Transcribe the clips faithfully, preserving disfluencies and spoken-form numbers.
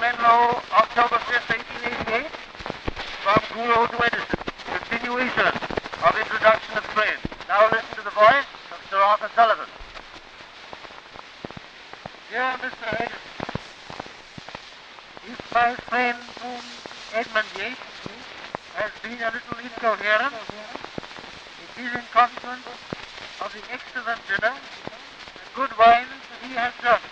Menlo, October fifth, eighteen eighty-eight, from Goulot to Edison, continuation of Introduction of Trains. Now listen to the voice of Sir Arthur Sullivan. Dear Mister Edison, if my friend Edmund Yates has been a little incoherent, it is in consequence of the excellent dinner and good wines that he has drunk.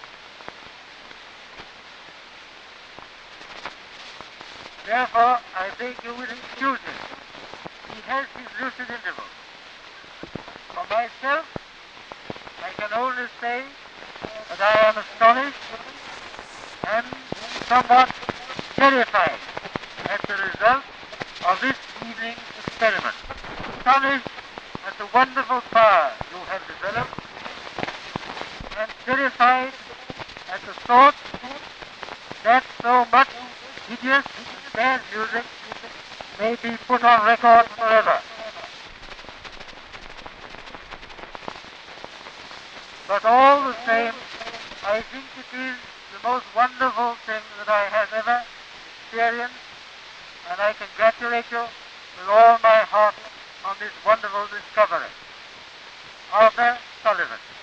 Therefore, I beg you will excuse him. He has his lucid intervals. For myself, I can only say that I am astonished and somewhat terrified at the result of this evening's experiment. Astonished at the wonderful power you have developed, and terrified at the thought that so much hideous and bad music may be put on record forever. But all the same, I think it is the most wonderful thing that I have ever experienced, and I congratulate you with all my heart on this wonderful discovery. Arthur Sullivan.